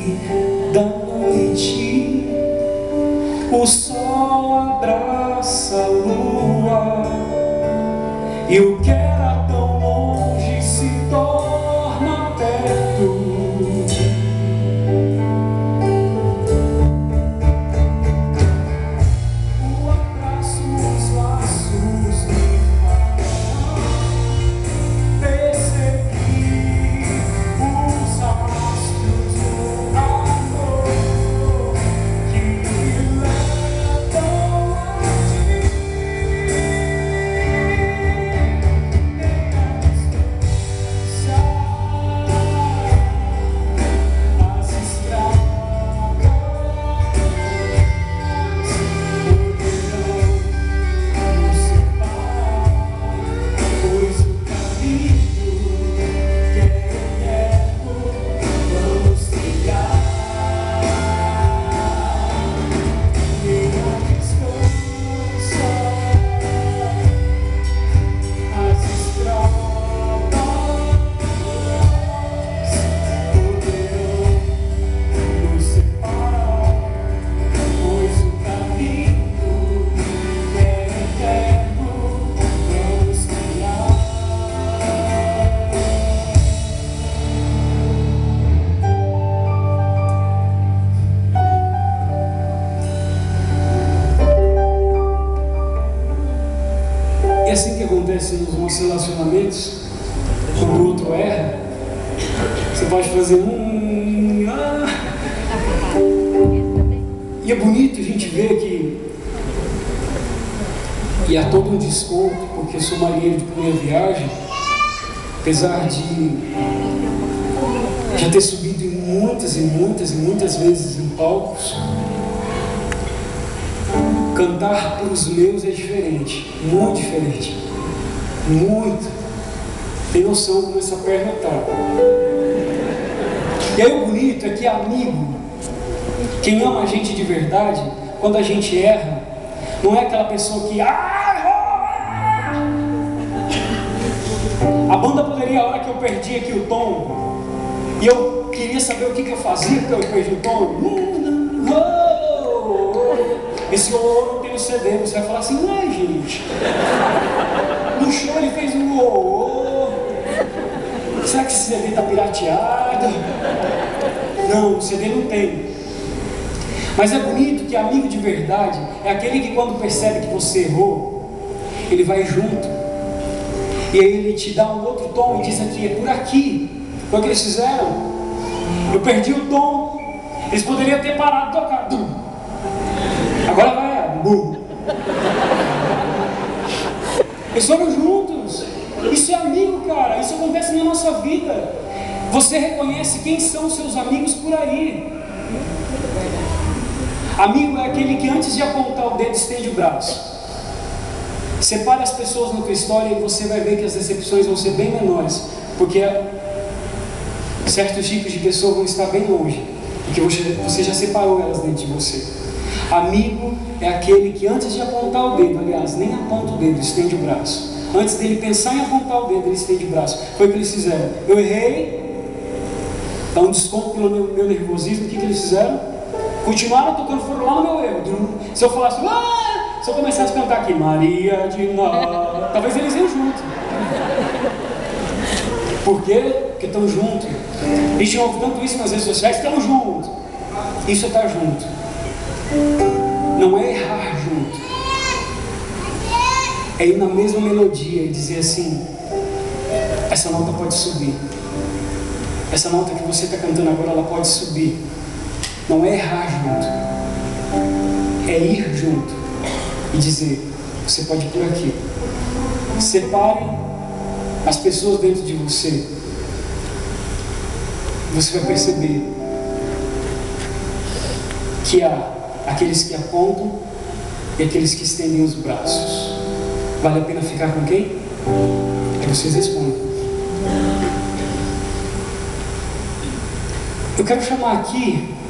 da noite, o sol abraça a lua, e o que era tão longe se torna perto. O abraço, os laços me fazem perseguir os astros do amor que me levam a ti. As estradas poderão nos separar, pois o caminho que é eterno vamos trilhar. Nem a distância, as estradas poderão nos separar, pois o caminho que é eterno vamos trilhar. É assim que acontece nos nossos relacionamentos. Quando o outro erra, você pode fazer E é bonito a gente ver que, e há todo um desconto, porque eu sou marinheiro de primeira viagem, apesar de já ter subido em muitas vezes em palcos, cantar para os meus é diferente, muito diferente, muito. Tem noção como essa perna tá. E aí o bonito é que amigo, quem ama a gente de verdade, quando a gente erra, não é aquela pessoa que a banda poderia, a hora que eu perdi aqui o tom, e eu queria saber o que eu fazia porque eu perdi o tom. Esse não tem no CD, você vai falar assim, ué gente, no show ele fez um será que esse CD está pirateado? Não, o CD não tem. Mas é bonito que amigo de verdade é aquele que quando percebe que você errou, ele vai junto, e aí ele te dá um outro tom e diz aqui, é por aqui. Foi o que eles fizeram. Eu perdi o tom, eles poderiam ter parado de tocar. Agora vai, eles foram juntos. Isso é amigo, cara. Isso acontece na nossa vida. Você reconhece quem são seus amigos por aí. Amigo é aquele que antes de apontar o dedo estende o braço. Separe as pessoas na tua história e você vai ver que as decepções vão ser bem menores, porque certos tipos de pessoas vão estar bem longe, porque você já separou elas dentro de você. Amigo é aquele que antes de apontar o dedo, aliás, nem aponta o dedo, estende o braço. Antes dele pensar em apontar o dedo, ele estende o braço. Foi o que eles fizeram. Eu errei, dá um desconto pelo meu nervosismo. O que eles fizeram? Continuaram tocando, foram lá no meu erro. Se eu falasse, se eu começasse a cantar aqui, Maria de Ná, talvez eles iam junto. Por quê? Porque estão juntos. A gente ouve tanto isso nas redes sociais, estão juntos. Isso é estar junto. Não é errar junto. É ir na mesma melodia e dizer assim, essa nota pode subir. Essa nota que você está cantando agora, ela pode subir. Não é errar junto. É ir junto. E dizer, você pode ir por aqui. Separe as pessoas dentro de você. Você vai perceber que há aqueles que apontam e aqueles que estendem os braços. Vale a pena ficar com quem? Que vocês respondam. Eu quero chamar aqui